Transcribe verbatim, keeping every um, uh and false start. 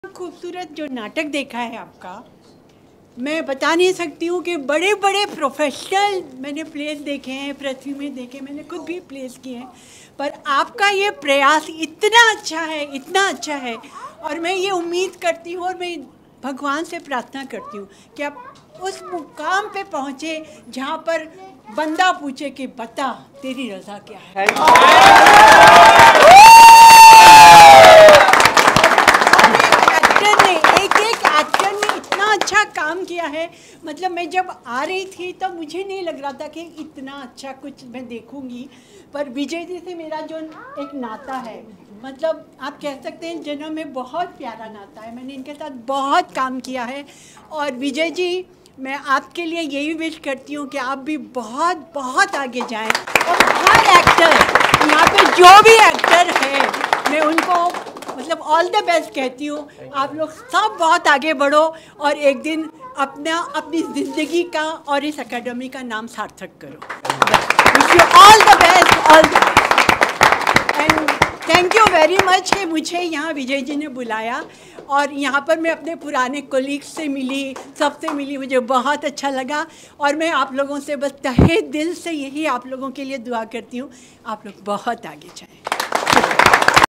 खूबसूरत जो नाटक देखा है आपका, मैं बता नहीं सकती हूँ कि बड़े बड़े प्रोफेशनल मैंने प्लेस देखे हैं, पृथ्वी में देखे, मैंने खुद भी प्लेस किए हैं, पर आपका ये प्रयास इतना अच्छा है, इतना अच्छा है। और मैं ये उम्मीद करती हूँ और मैं भगवान से प्रार्थना करती हूँ कि आप उस मुकाम पे पहुँचे जहाँ पर बंदा पूछे कि बता तेरी रज़ा क्या है। अच्छा काम किया है। मतलब मैं जब आ रही थी तब मुझे नहीं लग रहा था कि इतना अच्छा कुछ मैं देखूंगी, पर विजय जी से मेरा जो एक नाता है, मतलब आप कह सकते हैं जन्म में बहुत प्यारा नाता है। मैंने इनके साथ बहुत काम किया है और विजय जी, मैं आपके लिए यही विश करती हूँ कि आप भी बहुत बहुत आगे जाएं और हर एक्टर, यहाँ पे जो भी एक्टर है मैं उनको मतलब ऑल द बेस्ट कहती हूँ। आप लोग सब बहुत आगे बढ़ो और एक दिन अपना अपनी ज़िंदगी का और इस एकेडमी का नाम सार्थक करो। Wish you all the best, all and thank you very much कि मुझे यहाँ विजय जी ने बुलाया और यहाँ पर मैं अपने पुराने कोलीग्स से मिली, सबसे मिली, मुझे बहुत अच्छा लगा। और मैं आप लोगों से बस तहे दिल से यही आप लोगों के लिए दुआ करती हूँ, आप लोग बहुत आगे जाएं।